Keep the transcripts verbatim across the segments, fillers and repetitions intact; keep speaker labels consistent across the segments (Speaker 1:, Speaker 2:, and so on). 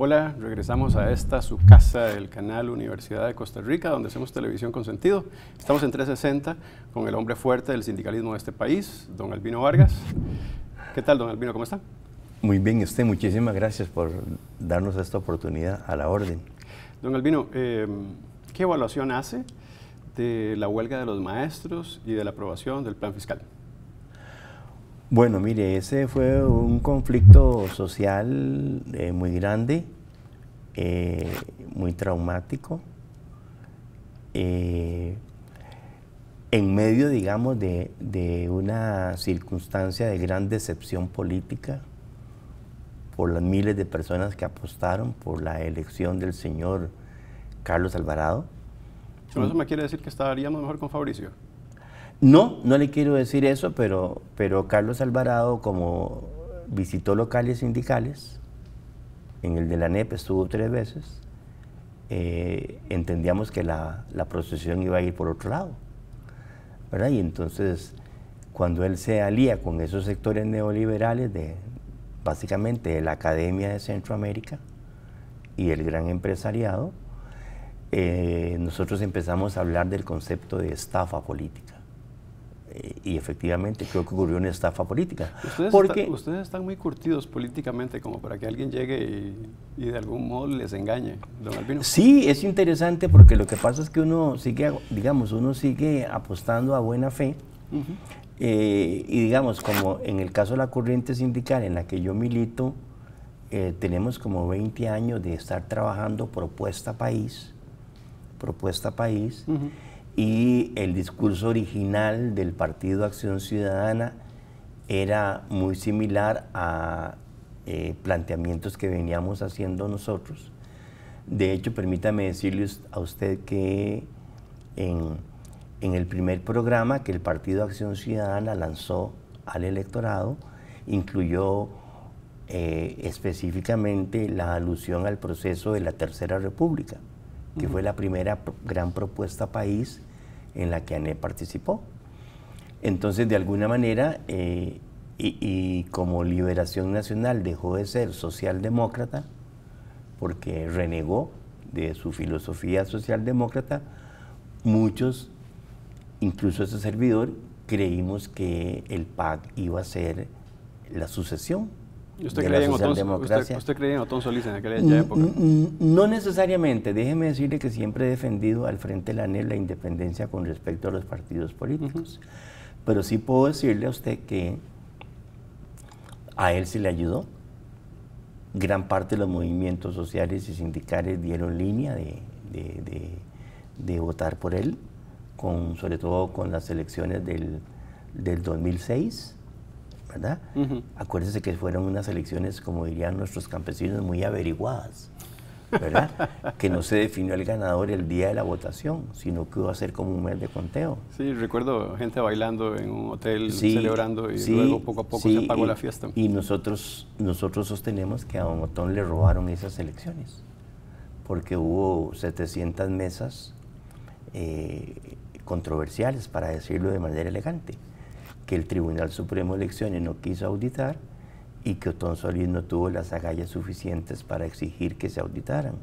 Speaker 1: Hola, regresamos a esta, su casa del canal Universidad de Costa Rica, donde hacemos televisión con sentido. Estamos en trescientos sesenta con el hombre fuerte del sindicalismo de este país, don Albino Vargas. ¿Qué tal, don Albino? ¿Cómo está?
Speaker 2: Muy bien, y usted, muchísimas gracias por darnos esta oportunidad, a la orden.
Speaker 1: Don Albino, eh, ¿qué evaluación hace de la huelga de los maestros y de la aprobación del plan fiscal?
Speaker 2: Bueno, mire, ese fue un conflicto social eh, muy grande, eh, muy traumático, eh, en medio, digamos, de, de una circunstancia de gran decepción política por las miles de personas que apostaron por la elección del señor Carlos Alvarado.
Speaker 1: ¿Con eso me quiere decir que estaríamos mejor con Fabricio?
Speaker 2: No, no le quiero decir eso, pero, pero Carlos Alvarado, como visitó locales sindicales, en el de la N E P estuvo tres veces, eh, entendíamos que la, la procesión iba a ir por otro lado, ¿verdad? Y entonces, cuando él se alía con esos sectores neoliberales, de, básicamente de la Academia de Centroamérica y el gran empresariado, eh, nosotros empezamos a hablar del concepto de estafa política. Y efectivamente creo que ocurrió una estafa política.
Speaker 1: Ustedes,
Speaker 2: porque
Speaker 1: está, ustedes están muy curtidos políticamente como para que alguien llegue y, y de algún modo les engañe, don Albino.
Speaker 2: Sí, es interesante porque lo que pasa es que uno sigue, digamos, uno sigue apostando a buena fe. Uh-huh. eh, y digamos, como en el caso de la corriente sindical en la que yo milito, eh, tenemos como veinte años de estar trabajando propuesta país, propuesta país, uh-huh. Y el discurso original del Partido Acción Ciudadana era muy similar a eh, planteamientos que veníamos haciendo nosotros. De hecho, permítame decirle a usted que en, en el primer programa que el Partido Acción Ciudadana lanzó al electorado, incluyó eh, específicamente la alusión al proceso de la Tercera República, que uh-huh. fue la primera gran propuesta país en la que A N E participó. Entonces, de alguna manera, eh, y, y como Liberación Nacional dejó de ser socialdemócrata, porque renegó de su filosofía socialdemócrata, muchos, incluso ese servidor, creímos que el P A C iba a ser la sucesión.
Speaker 1: ¿Usted creía, Otón, usted, ¿Usted creía en Otón Solís en aquella época?
Speaker 2: No necesariamente. Déjeme decirle que siempre he defendido al frente de la A N E la independencia con respecto a los partidos políticos. Uh-huh. Pero sí puedo decirle a usted que a él se le ayudó. Gran parte de los movimientos sociales y sindicales dieron línea de, de, de, de votar por él, con, sobre todo con las elecciones del, del dos mil seis. ¿Verdad? Uh-huh. Acuérdense que fueron unas elecciones, como dirían nuestros campesinos, muy averiguadas, ¿verdad? Que no se definió el ganador el día de la votación, sino que iba a ser como un mes de conteo.
Speaker 1: Sí, recuerdo gente bailando en un hotel, sí, celebrando, y
Speaker 2: sí,
Speaker 1: luego poco a poco
Speaker 2: sí,
Speaker 1: se apagó
Speaker 2: y,
Speaker 1: la fiesta.
Speaker 2: Y nosotros, nosotros sostenemos que a don Otón le robaron esas elecciones, porque hubo setecientas mesas eh, controversiales, para decirlo de manera elegante, que el Tribunal Supremo de Elecciones no quiso auditar y que Otón Solís no tuvo las agallas suficientes para exigir que se auditaran.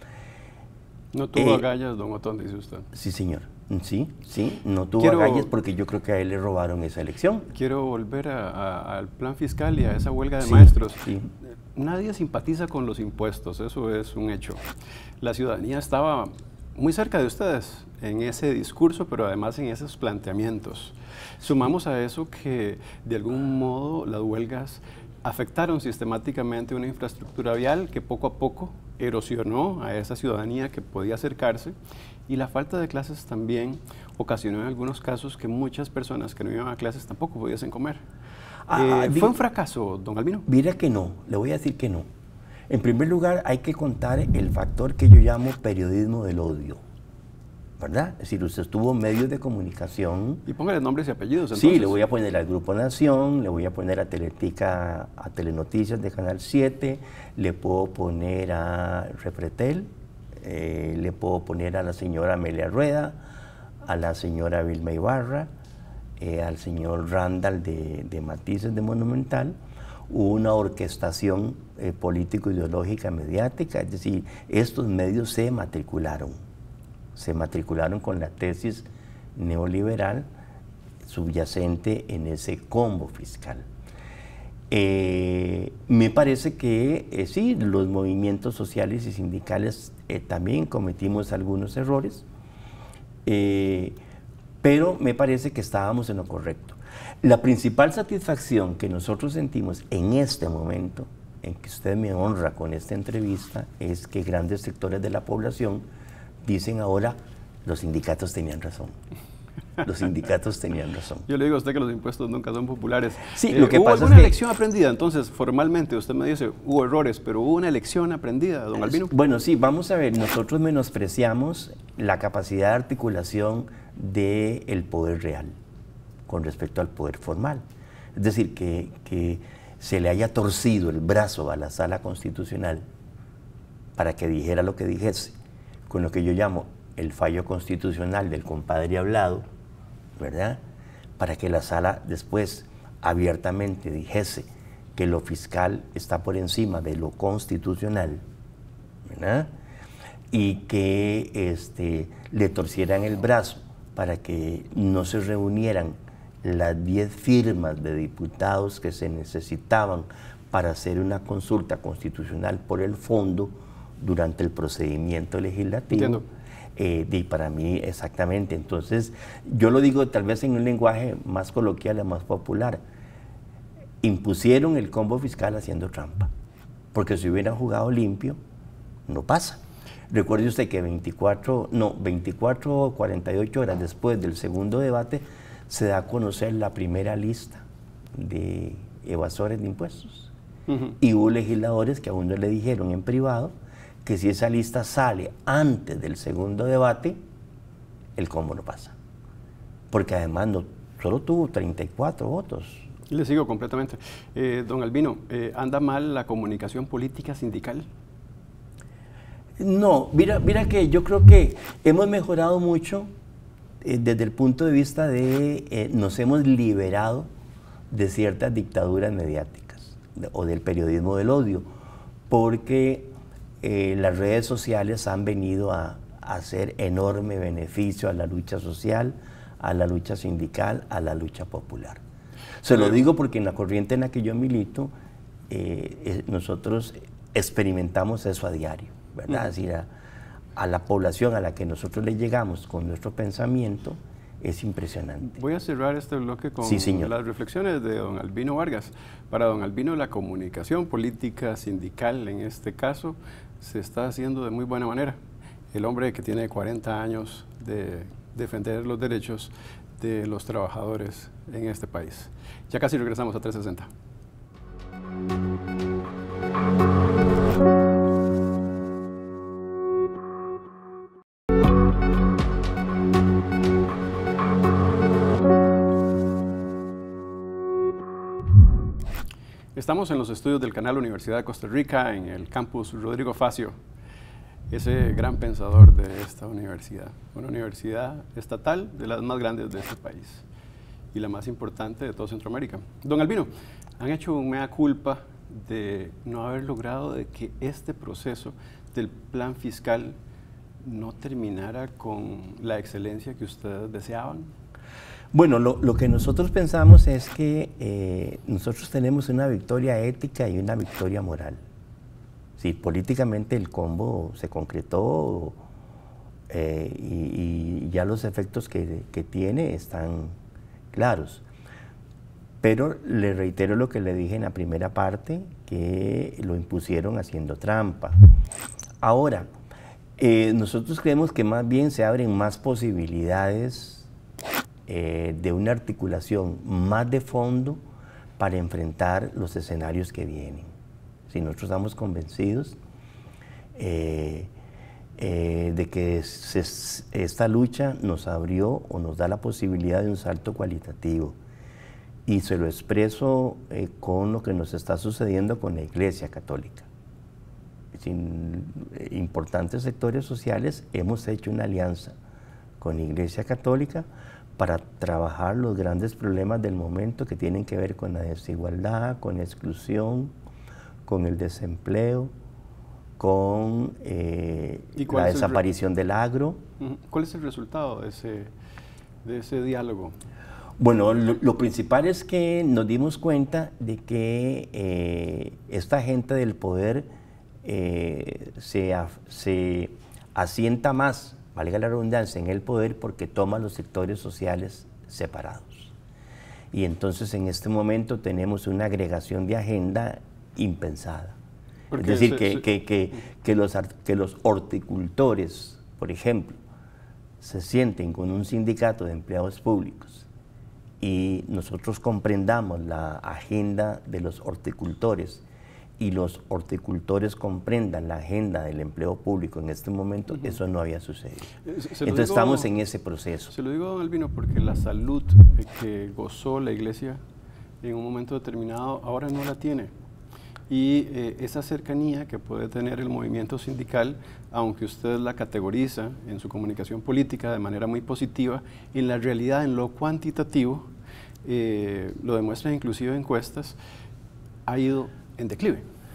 Speaker 1: ¿No tuvo eh, agallas, don Otón, dice usted?
Speaker 2: Sí, señor. Sí, sí, no tuvo
Speaker 1: quiero,
Speaker 2: agallas porque yo creo que a él le robaron esa elección.
Speaker 1: Quiero volver a, a, al plan fiscal y a esa huelga de
Speaker 2: sí,
Speaker 1: maestros.
Speaker 2: Sí.
Speaker 1: Nadie simpatiza con los impuestos, eso es un hecho. La ciudadanía estaba muy cerca de ustedes en ese discurso, pero además en esos planteamientos. Sumamos a eso que de algún modo las huelgas afectaron sistemáticamente una infraestructura vial que poco a poco erosionó a esa ciudadanía que podía acercarse, y la falta de clases también ocasionó en algunos casos que muchas personas que no iban a clases tampoco pudiesen comer. Ah, eh, ¿Fue un fracaso, don Albino?
Speaker 2: Mira que no, le voy a decir que no. En primer lugar, hay que contar el factor que yo llamo periodismo del odio, ¿verdad? Es decir, usted estuvo en medios de comunicación.
Speaker 1: Y póngale nombres y apellidos, entonces.
Speaker 2: Sí, le voy a poner al Grupo Nación, le voy a poner a Teletica, a Telenoticias de Canal siete, le puedo poner a Repretel, eh, le puedo poner a la señora Amelia Rueda, a la señora Vilma Ibarra, eh, al señor Randall de, de Matices de Monumental, hubo una orquestación eh, político-ideológica mediática, es decir, estos medios se matricularon, se matricularon con la tesis neoliberal subyacente en ese combo fiscal. Eh, me parece que eh, sí, los movimientos sociales y sindicales eh, también cometimos algunos errores, eh, pero me parece que estábamos en lo correcto. La principal satisfacción que nosotros sentimos en este momento, en que usted me honra con esta entrevista, es que grandes sectores de la población dicen ahora, los sindicatos tenían razón. Los sindicatos tenían razón.
Speaker 1: Yo le digo a usted que los impuestos nunca son populares.
Speaker 2: Sí,
Speaker 1: eh,
Speaker 2: lo que
Speaker 1: ¿Hubo
Speaker 2: pasa
Speaker 1: alguna
Speaker 2: es que,
Speaker 1: lección aprendida? Entonces, formalmente, usted me dice, hubo errores, pero ¿hubo una lección aprendida, don Albino?
Speaker 2: Bueno, sí, vamos a ver, nosotros menospreciamos la capacidad de articulación del poder real con respecto al poder formal. Es decir, que, que se le haya torcido el brazo a la Sala Constitucional para que dijera lo que dijese, con lo que yo llamo el fallo constitucional del compadre hablado, ¿verdad? Para que la Sala después abiertamente dijese que lo fiscal está por encima de lo constitucional, ¿verdad? Y que este, le torcieran el brazo para que no se reunieran las diez firmas de diputados que se necesitaban para hacer una consulta constitucional por el fondo durante el procedimiento legislativo.
Speaker 1: Entiendo.
Speaker 2: Eh, y para mí, exactamente. Entonces, yo lo digo tal vez en un lenguaje más coloquial y más popular. Impusieron el combo fiscal haciendo trampa, porque si hubieran jugado limpio, no pasa. Recuerde usted que veinticuatro, no, veinticuatro o cuarenta y ocho horas después del segundo debate, se da a conocer la primera lista de evasores de impuestos. Uh-huh. Y hubo legisladores que a uno le dijeron en privado que si esa lista sale antes del segundo debate, el combo no pasa. Porque además no, solo tuvo treinta y cuatro votos.
Speaker 1: Le sigo completamente. Eh, don Albino, eh, ¿anda mal la comunicación política sindical?
Speaker 2: No, mira, mira que yo creo que hemos mejorado mucho eh, desde el punto de vista de eh, nos hemos liberado de ciertas dictaduras mediáticas de, o del periodismo del odio, porque eh, las redes sociales han venido a, a hacer enorme beneficio a la lucha social, a la lucha sindical, a la lucha popular. Se lo digo porque en la corriente en la que yo milito, eh, eh, nosotros experimentamos eso a diario, ¿verdad? Mm. Es decir, a, a la población a la que nosotros le llegamos con nuestro pensamiento es impresionante.
Speaker 1: Voy a cerrar este bloque con
Speaker 2: sí, señor.
Speaker 1: las reflexiones de don Albino Vargas. Para don Albino, la comunicación política sindical, en este caso, se está haciendo de muy buena manera. El hombre que tiene cuarenta años de defender los derechos de los trabajadores en este país. Ya casi regresamos a trescientos sesenta. Estamos en los estudios del canal Universidad de Costa Rica, en el campus Rodrigo Facio, ese gran pensador de esta universidad, una universidad estatal de las más grandes de este país y la más importante de todo Centroamérica. Don Albino, han hecho un mea culpa de no haber logrado de que este proceso del plan fiscal no terminara con la excelencia que ustedes deseaban.
Speaker 2: Bueno, lo, lo que nosotros pensamos es que eh, nosotros tenemos una victoria ética y una victoria moral. Sí, políticamente el combo se concretó eh, y, y ya los efectos que, que tiene están claros. Pero le reitero lo que le dije en la primera parte, que lo impusieron haciendo trampa. Ahora, eh, nosotros creemos que más bien se abren más posibilidades eh, de una articulación más de fondo para enfrentar los escenarios que vienen. Si nosotros estamos convencidos eh, eh, de que se, esta lucha nos abrió o nos da la posibilidad de un salto cualitativo. Y se lo expreso eh, con lo que nos está sucediendo con la Iglesia Católica. Sin eh, importantes sectores sociales hemos hecho una alianza con la Iglesia Católica para trabajar los grandes problemas del momento que tienen que ver con la desigualdad, con la exclusión, con el desempleo, con eh, la desaparición del agro.
Speaker 1: ¿Cuál es el resultado de ese, de ese diálogo?
Speaker 2: Bueno, lo, lo principal es que nos dimos cuenta de que eh, esta gente del poder eh, se, se asienta más, valga la redundancia, en el poder porque toma los sectores sociales separados. Y entonces en este momento tenemos una agregación de agenda impensada. Porque es decir, se, que, se... Que, que, que, los, que los horticultores, por ejemplo, se sienten con un sindicato de empleados públicos y nosotros comprendamos la agenda de los horticultores y los horticultores comprendan la agenda del empleo público en este momento, uh-huh. Eso no había sucedido. Entonces digo, estamos en ese proceso.
Speaker 1: Se lo digo, don Albino, porque la salud que gozó la Iglesia en un momento determinado ahora no la tiene. Y eh, esa cercanía que puede tener el movimiento sindical, aunque usted la categoriza en su comunicación política de manera muy positiva, en la realidad, en lo cuantitativo, eh, lo demuestran inclusive encuestas, ha ido en declive.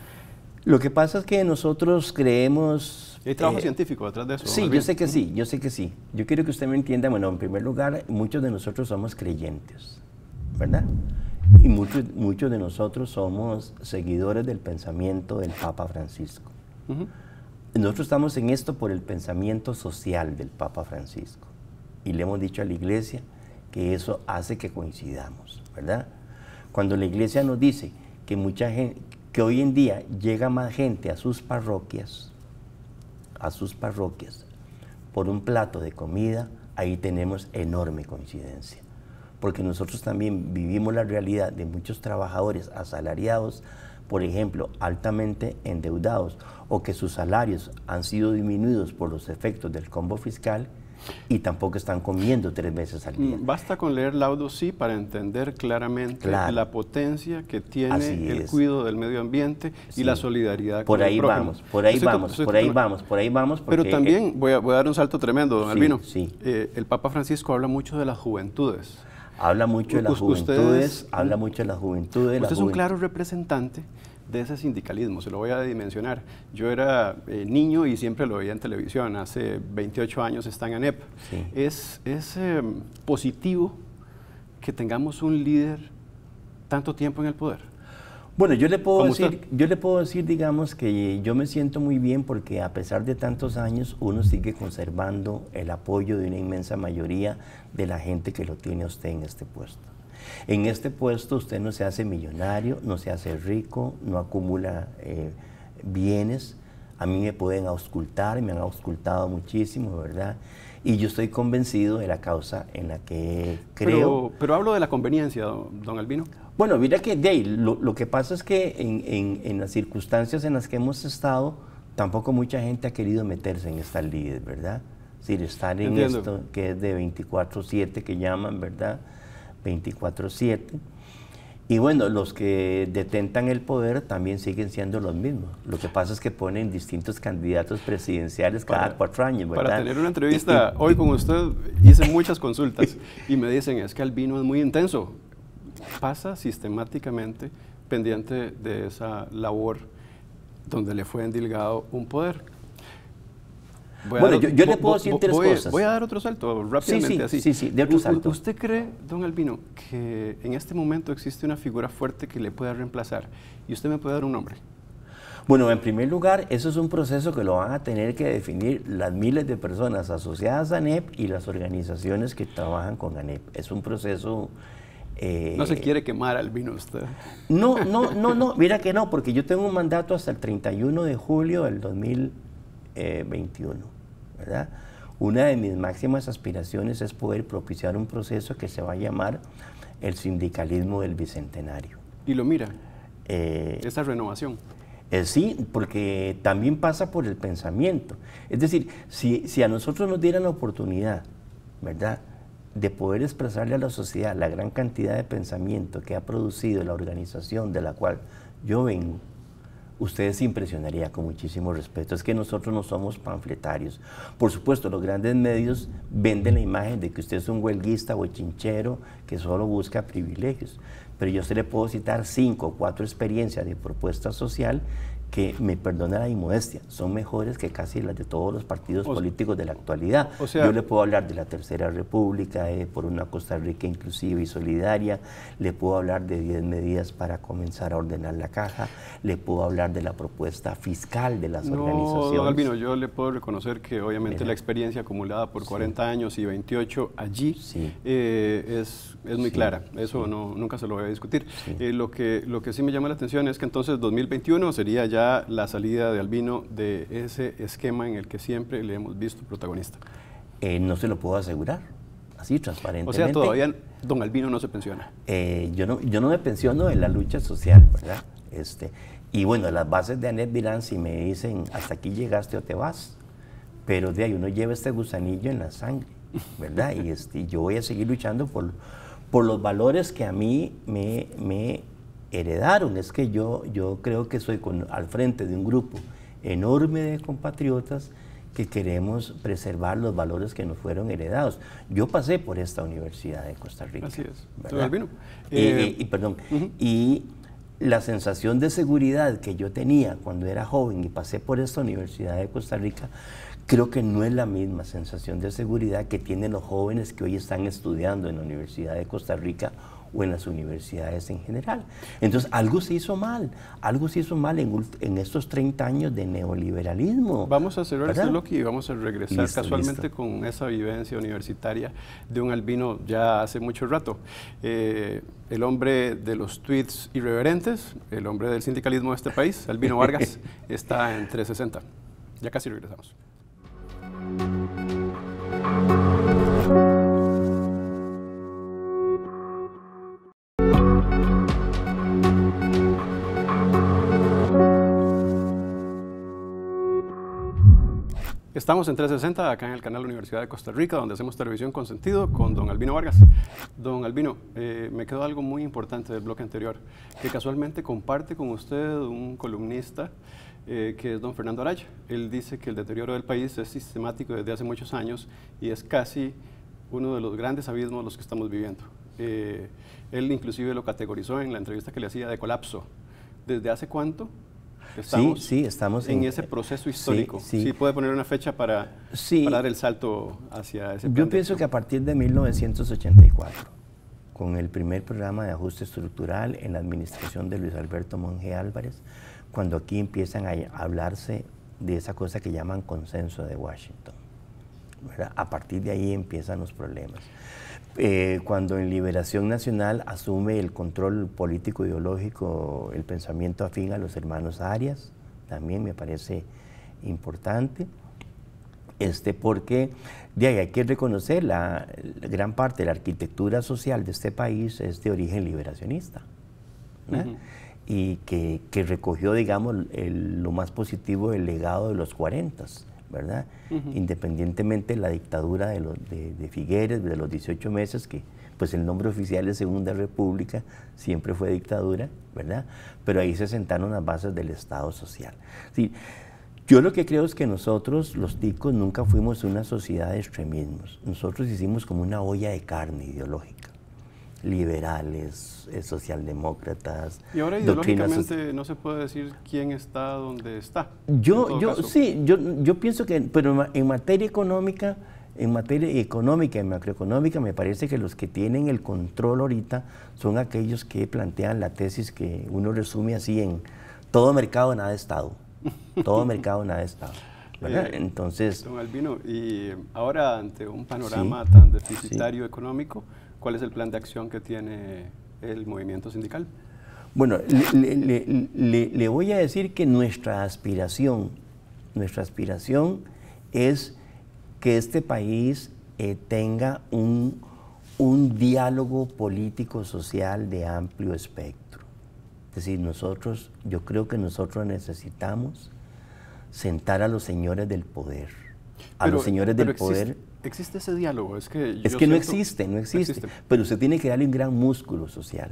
Speaker 2: Lo que pasa es que nosotros creemos...
Speaker 1: ¿Hay trabajo eh, científico detrás de eso?
Speaker 2: Sí, yo sé que sí, yo sé que sí. Yo quiero que usted me entienda, bueno, en primer lugar, muchos de nosotros somos creyentes, ¿verdad? Y muchos, muchos de nosotros somos seguidores del pensamiento del Papa Francisco. Uh-huh. Nosotros estamos en esto por el pensamiento social del Papa Francisco. Y le hemos dicho a la Iglesia que eso hace que coincidamos, ¿verdad? Cuando la Iglesia nos dice que mucha gente, que hoy en día llega más gente a sus parroquias, a sus parroquias, por un plato de comida, ahí tenemos enorme coincidencia. Porque nosotros también vivimos la realidad de muchos trabajadores asalariados, por ejemplo, altamente endeudados, o que sus salarios han sido disminuidos por los efectos del combo fiscal y tampoco están comiendo tres veces al día.
Speaker 1: Basta con leer Laudo Si para entender claramente claro. la potencia que tiene el cuidado del medio ambiente
Speaker 2: sí.
Speaker 1: y la solidaridad
Speaker 2: por
Speaker 1: con
Speaker 2: ahí
Speaker 1: el prójimo.
Speaker 2: vamos, por ahí estoy, vamos, estoy, por ahí vamos, por ahí vamos.
Speaker 1: Pero también, eh, voy, a, voy a dar un salto tremendo, don
Speaker 2: sí,
Speaker 1: Albino.
Speaker 2: Sí.
Speaker 1: Eh, el Papa Francisco habla mucho de las juventudes.
Speaker 2: Habla mucho de las juventudes, ustedes, habla mucho de las juventudes.
Speaker 1: Usted es un claro representante de ese sindicalismo, se lo voy a dimensionar. Yo era eh, niño y siempre lo veía en televisión, hace veintiocho años está en ANEP. Sí. Es, es eh, positivo que tengamos un líder tanto tiempo en el poder.
Speaker 2: Bueno, yo le puedo decir, yo le puedo decir, digamos, que yo me siento muy bien porque a pesar de tantos años uno sigue conservando el apoyo de una inmensa mayoría de la gente que lo tiene a usted en este puesto. En este puesto usted no se hace millonario, no se hace rico, no acumula eh, bienes. A mí me pueden auscultar, me han auscultado muchísimo, ¿verdad? Y yo estoy convencido de la causa en la que creo.
Speaker 1: Pero, pero hablo de la conveniencia, don, don Albino.
Speaker 2: Bueno, mira que de ahí, lo, lo que pasa es que en, en, en las circunstancias en las que hemos estado, tampoco mucha gente ha querido meterse en estas lides, ¿verdad? Es decir, estar en Entiendo. Esto que es de veinticuatro siete, que llaman, ¿verdad? veinticuatro siete. Y bueno, los que detentan el poder también siguen siendo los mismos. Lo que pasa es que ponen distintos candidatos presidenciales cada para, cuatro años, ¿verdad?
Speaker 1: Para tener una entrevista y, y, hoy con usted hice muchas consultas y me dicen, es que Albino es muy intenso. Pasa sistemáticamente pendiente de esa labor donde le fue endilgado un poder.
Speaker 2: Voy bueno, dar, yo, yo le puedo decir tres
Speaker 1: voy,
Speaker 2: cosas.
Speaker 1: Voy a dar otro salto rápidamente.
Speaker 2: Sí, sí,
Speaker 1: así.
Speaker 2: sí, sí, de otro salto.
Speaker 1: ¿Usted cree, don Albino, que en este momento existe una figura fuerte que le pueda reemplazar? Y usted me puede dar un nombre.
Speaker 2: Bueno, en primer lugar, eso es un proceso que lo van a tener que definir las miles de personas asociadas a ANEP y las organizaciones que trabajan con ANEP. Es un proceso...
Speaker 1: Eh, no se quiere quemar Albino usted.
Speaker 2: No, no, no, no, mira que no, porque yo tengo un mandato hasta el treinta y uno de julio del dos mil veintiuno. ¿Verdad? Una de mis máximas aspiraciones es poder propiciar un proceso que se va a llamar el sindicalismo del Bicentenario.
Speaker 1: ¿Y lo mira?
Speaker 2: Eh,
Speaker 1: Esa renovación.
Speaker 2: Eh, sí, porque también pasa por el pensamiento. Es decir, si, si a nosotros nos dieran la oportunidad, ¿verdad?, de poder expresarle a la sociedad la gran cantidad de pensamiento que ha producido la organización de la cual yo vengo, usted se impresionaría con muchísimo respeto. Es que nosotros no somos panfletarios. Por supuesto, los grandes medios venden la imagen de que usted es un huelguista o chinchero que solo busca privilegios. Pero yo se le puedo citar cinco o cuatro experiencias de propuesta social que, me perdona la inmodestia, son mejores que casi las de todos los partidos o políticos de la actualidad. O sea, yo le puedo hablar de la Tercera República, eh, por una Costa Rica inclusiva y solidaria, le puedo hablar de diez medidas para comenzar a ordenar la caja, le pueo hablar de la propuesta fiscal de las
Speaker 1: no,
Speaker 2: organizaciones.
Speaker 1: Don Albino, yo le puedo reconocer que obviamente
Speaker 2: Mira.
Speaker 1: la experiencia acumulada por cuarenta sí. años y veintiocho allí
Speaker 2: sí.
Speaker 1: eh, es, es muy
Speaker 2: sí.
Speaker 1: clara, eso
Speaker 2: sí.
Speaker 1: no, nunca se lo voy a discutir.
Speaker 2: Sí.
Speaker 1: Eh, lo, que, lo que sí me llama la atención es que entonces dos mil veintiuno sería ya la salida de Albino de ese esquema en el que siempre le hemos visto protagonista.
Speaker 2: Eh, no se lo puedo asegurar, así transparentemente.
Speaker 1: O sea, todavía don Albino no se pensiona.
Speaker 2: Eh, yo, no, yo no me pensiono en la lucha social, ¿verdad? Este, y bueno, las bases de Annette Vilán si me dicen, hasta aquí llegaste o te vas, pero de ahí uno lleva este gusanillo en la sangre, ¿verdad? Y este, yo voy a seguir luchando por, por los valores que a mí me... me heredaron. Es que yo, yo creo que soy con, al frente de un grupo enorme de compatriotas que queremos preservar los valores que nos fueron heredados. Yo pasé por esta Universidad de Costa Rica.
Speaker 1: Así es.
Speaker 2: ¿Verdad?
Speaker 1: Albino.
Speaker 2: Eh, y, y, perdón, uh-huh. y la sensación de seguridad que yo tenía cuando era joven y pasé por esta Universidad de Costa Rica, creo que no es la misma sensación de seguridad que tienen los jóvenes que hoy están estudiando en la Universidad de Costa Rica o en las universidades en general. Entonces, algo se hizo mal, algo se hizo mal en, en estos treinta años de neoliberalismo.
Speaker 1: Vamos a cerrar ¿verdad? Este bloque y vamos a regresar listo, casualmente listo. Con esa vivencia universitaria de un Albino ya hace mucho rato. Eh, el hombre de los tweets irreverentes, el hombre del sindicalismo de este país, Albino Vargas, está en trescientos sesenta. Ya casi regresamos. Estamos en trescientos sesenta, acá en el canal Universidad de Costa Rica, donde hacemos televisión con sentido con don Albino Vargas. Don Albino, eh, me quedó algo muy importante del bloque anterior, que casualmente comparte con usted un columnista eh, que es don Fernando Araya. Él dice que el deterioro del país es sistemático desde hace muchos años y es casi uno de los grandes abismos los que estamos viviendo. Eh, él inclusive lo categorizó en la entrevista que le hacía de colapso. ¿Desde hace cuánto? Estamos
Speaker 2: sí, sí, estamos
Speaker 1: en,
Speaker 2: en
Speaker 1: ese proceso histórico.
Speaker 2: Sí, sí.
Speaker 1: sí puede poner una fecha para,
Speaker 2: sí.
Speaker 1: para dar el salto hacia ese plan.
Speaker 2: Yo pienso que a partir de mil novecientos ochenta y cuatro, con el primer programa de ajuste estructural en la administración de Luis Alberto Monge Álvarez, cuando aquí empiezan a hablarse de esa cosa que llaman consenso de Washington, ¿verdad? A partir de ahí empiezan los problemas. Eh, cuando en Liberación Nacional asume el control político ideológico el pensamiento afín a los hermanos Arias, también me parece importante, este, porque de ahí hay que reconocer la, la gran parte de la arquitectura social de este país es de origen liberacionista, ¿no? Uh-huh. Y que, que recogió, digamos, el, lo más positivo del legado de los cuarentas, ¿verdad? Uh-huh. Independientemente de la dictadura de, los, de, de Figueres, de los dieciocho meses, que pues el nombre oficial es Segunda República, siempre fue dictadura, ¿verdad? Pero ahí se sentaron las bases del Estado social. Sí, yo lo que creo es que nosotros, los ticos, nunca fuimos una sociedad de extremismos. Nosotros hicimos como una olla de carne ideológica. Liberales, eh, socialdemócratas.
Speaker 1: Y ahora ideológicamente no se puede decir quién está donde está.
Speaker 2: Yo, yo sí, yo, yo pienso que, pero en materia económica, en materia económica y macroeconómica, me parece que los que tienen el control ahorita son aquellos que plantean la tesis que uno resume así en todo mercado, nada Estado. Todo mercado, nada Estado. ¿Verdad?
Speaker 1: Eh,
Speaker 2: Entonces,
Speaker 1: don Albino, y ahora ante un panorama
Speaker 2: sí,
Speaker 1: tan deficitario
Speaker 2: sí.
Speaker 1: económico, ¿cuál es el plan de acción que tiene el movimiento sindical?
Speaker 2: Bueno, le, le, le, le voy a decir que nuestra aspiración, nuestra aspiración es que este país eh, tenga un, un diálogo político-social de amplio espectro. Es decir, nosotros, yo creo que nosotros necesitamos sentar a los señores del poder, a pero, los señores del
Speaker 1: existe,
Speaker 2: poder.
Speaker 1: ¿Existe ese diálogo? Es que,
Speaker 2: es
Speaker 1: yo
Speaker 2: que no
Speaker 1: siento,
Speaker 2: existe, no existe,
Speaker 1: existe,
Speaker 2: pero usted tiene que darle un gran músculo social.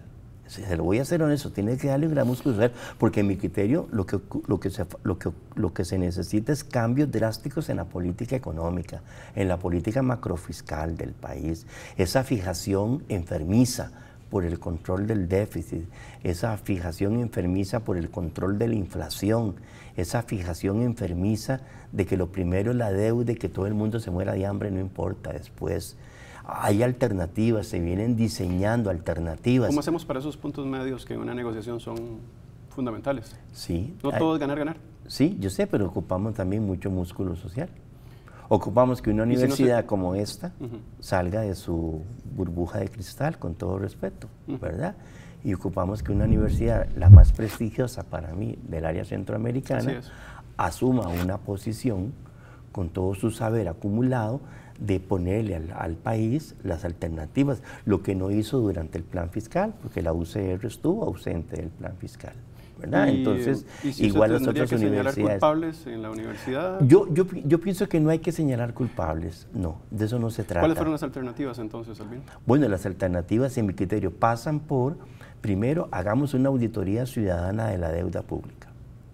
Speaker 2: Se lo voy a ser honesto, tiene que darle un gran músculo social, porque en mi criterio lo que, lo, que se, lo, que, lo que se necesita es cambios drásticos en la política económica, en la política macrofiscal del país, esa fijación enfermiza por el control del déficit, esa fijación enfermiza por el control de la inflación, esa fijación enfermiza de que lo primero es la deuda y que todo el mundo se muera de hambre, no importa después. Hay alternativas, se vienen diseñando alternativas.
Speaker 1: ¿Cómo hacemos para esos puntos medios que en una negociación son fundamentales?
Speaker 2: Sí.
Speaker 1: No
Speaker 2: hay,
Speaker 1: todo es ganar, ganar.
Speaker 2: Sí, yo sé, pero ocupamos también mucho músculo social. Ocupamos que una universidad si no se... como esta uh-huh. salga de su burbuja de cristal, con todo respeto, uh-huh. ¿verdad? Y ocupamos que una universidad, la más prestigiosa para mí del área centroamericana, asuma una posición con todo su saber acumulado de ponerle al, al país las alternativas, lo que no hizo durante el plan fiscal, porque la U C R estuvo ausente del plan fiscal, ¿verdad?
Speaker 1: Y,
Speaker 2: Entonces,
Speaker 1: ¿y si
Speaker 2: igual
Speaker 1: las otras
Speaker 2: que
Speaker 1: universidades. ¿Señalar culpables en la universidad?
Speaker 2: Yo, yo, yo pienso que no hay que señalar culpables, no, de eso no se trata.
Speaker 1: ¿Cuáles fueron las alternativas entonces, Albino?
Speaker 2: Bueno, las alternativas, en mi criterio, pasan por, primero, hagamos una auditoría ciudadana de la deuda pública,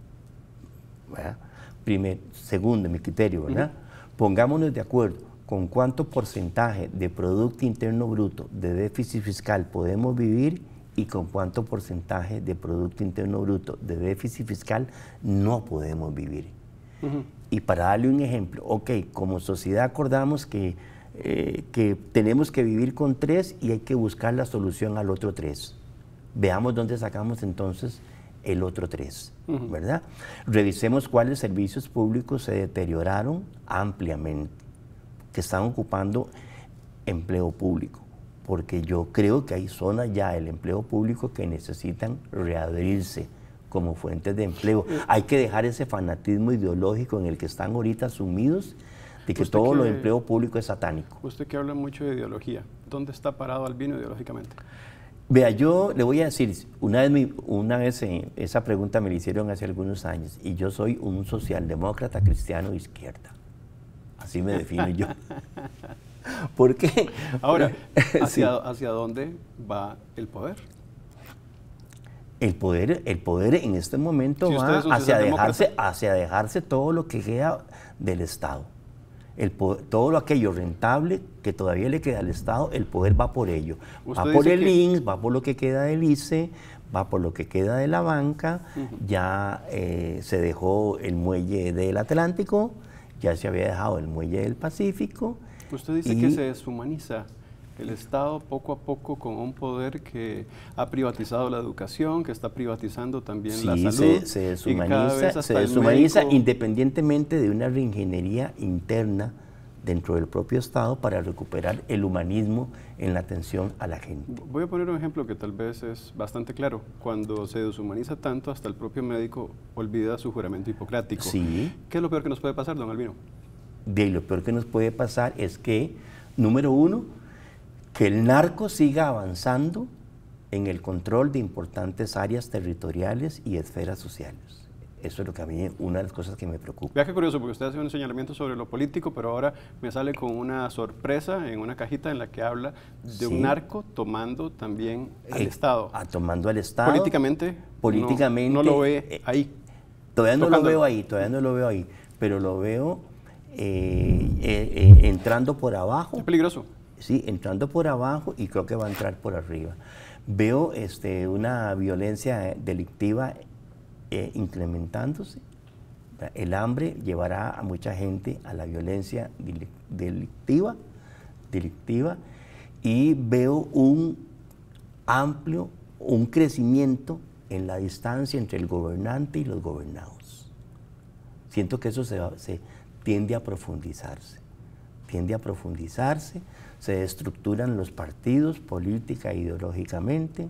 Speaker 2: ¿verdad? Primero, segundo, en mi criterio, ¿verdad? Uh-huh. Pongámonos de acuerdo con cuánto porcentaje de Producto Interno Bruto de déficit fiscal podemos vivir y con cuánto porcentaje de Producto Interno Bruto de déficit fiscal no podemos vivir. Uh-huh. Y para darle un ejemplo, ok, como sociedad acordamos que, eh, que tenemos que vivir con tres y hay que buscar la solución al otro tres. Veamos dónde sacamos entonces el otro tres, uh-huh. ¿verdad? Revisemos cuáles servicios públicos se deterioraron ampliamente, que están ocupando empleo público, porque yo creo que hay zonas ya del empleo público que necesitan reabrirse como fuentes de empleo. Hay que dejar ese fanatismo ideológico en el que están ahorita sumidos, de que todo que, lo empleo público es satánico.
Speaker 1: Usted que habla mucho de ideología, ¿dónde está parado Albino ideológicamente?
Speaker 2: Vea, yo le voy a decir, una vez, mi, una vez eh, esa pregunta me la hicieron hace algunos años, y yo soy un socialdemócrata cristiano de izquierda. Así me defino yo. ¿Por qué?
Speaker 1: Ahora, ¿hacia, sí. ¿hacia dónde va el poder?
Speaker 2: El poder, el poder en este momento si va hacia dejarse, hacia dejarse todo lo que queda del Estado. El poder, todo lo aquello rentable que todavía le queda al Estado, el poder va por ello. Va por el I N S S, va por lo que queda del I C E, va por lo que queda de la banca, uh-huh. ya eh, se dejó el muelle del Atlántico, ya se había dejado el muelle del Pacífico.
Speaker 1: Usted dice que se deshumaniza el Estado poco a poco con un poder que ha privatizado la educación, que está privatizando también
Speaker 2: sí,
Speaker 1: la salud.
Speaker 2: Se, se deshumaniza, se deshumaniza médico... independientemente de una reingeniería interna dentro del propio Estado para recuperar el humanismo en la atención a la gente.
Speaker 1: Voy a poner un ejemplo que tal vez es bastante claro. Cuando se deshumaniza tanto, hasta el propio médico olvida su juramento hipocrático.
Speaker 2: Sí.
Speaker 1: ¿Qué es lo peor que nos puede pasar, don Albino?
Speaker 2: De lo peor que nos puede pasar es que, número uno, que el narco siga avanzando en el control de importantes áreas territoriales y esferas sociales. Eso es lo que a mí, una de las cosas que me preocupa.
Speaker 1: Vea qué curioso, porque usted hace un señalamiento sobre lo político, pero ahora me sale con una sorpresa en una cajita en la que habla de sí. un narco tomando también al eh, Estado.
Speaker 2: A, tomando al Estado.
Speaker 1: Políticamente,
Speaker 2: políticamente
Speaker 1: no, no lo ve eh, ahí.
Speaker 2: Todavía no lo veo ahí, todavía no lo veo ahí, pero lo veo eh, eh, eh, entrando por abajo.
Speaker 1: Es peligroso.
Speaker 2: Sí, entrando por abajo y creo que va a entrar por arriba. Veo este, una violencia delictiva eh, incrementándose. El hambre llevará a mucha gente a la violencia delictiva, delictiva y veo un amplio, un crecimiento en la distancia entre el gobernante y los gobernados. Siento que eso se, va, se tiende a profundizarse, tiende a profundizarse, se destructuran los partidos política e ideológicamente,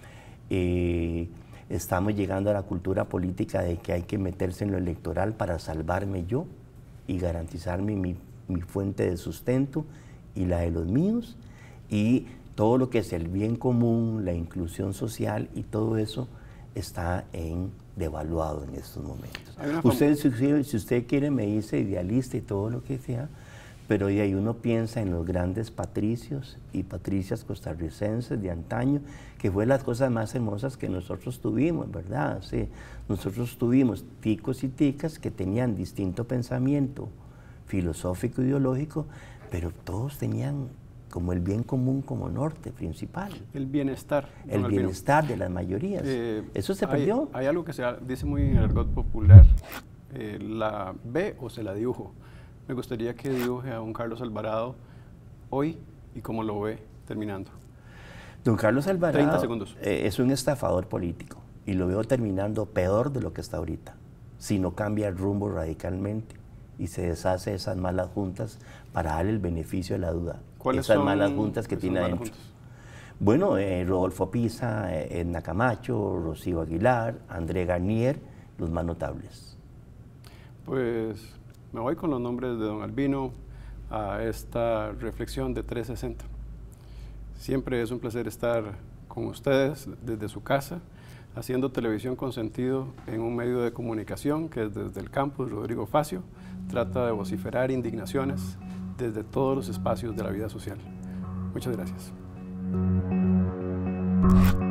Speaker 2: eh, estamos llegando a la cultura política de que hay que meterse en lo electoral para salvarme yo y garantizarme mi, mi fuente de sustento y la de los míos, y todo lo que es el bien común, la inclusión social y todo eso está en devaluado en estos momentos. Usted, si, si usted quiere, me dice idealista y todo lo que sea, pero de ahí uno piensa en los grandes patricios y patricias costarricenses de antaño, que fue las cosas más hermosas que nosotros tuvimos, ¿verdad? Sí, nosotros tuvimos ticos y ticas que tenían distinto pensamiento filosófico, ideológico, pero todos tenían como el bien común como norte principal.
Speaker 1: El bienestar.
Speaker 2: El bienestar de las mayorías. Eh, Eso se
Speaker 1: hay,
Speaker 2: perdió.
Speaker 1: Hay algo que se dice muy en el argot popular, eh, la ve o se la dibujo. Me gustaría que dibuje a un Carlos Alvarado hoy y cómo lo ve terminando.
Speaker 2: Don Carlos Alvarado
Speaker 1: treinta segundos.
Speaker 2: Eh, es un estafador político y lo veo terminando peor de lo que está ahorita, si no cambia el rumbo radicalmente y se deshace de esas malas juntas para darle el beneficio de la duda.
Speaker 1: ¿Cuáles
Speaker 2: esas
Speaker 1: son
Speaker 2: malas juntas que tiene adentro?
Speaker 1: Juntas?
Speaker 2: Bueno, eh, Rodolfo Pisa, eh, Edna Camacho, Rocío Aguilar, André Garnier, los más notables.
Speaker 1: Pues me voy con los nombres de don Albino a esta reflexión de trescientos sesenta. Siempre es un placer estar con ustedes desde su casa, haciendo televisión con sentido en un medio de comunicación que desde el campus Rodrigo Facio trata de vociferar indignaciones desde todos los espacios de la vida social. Muchas gracias.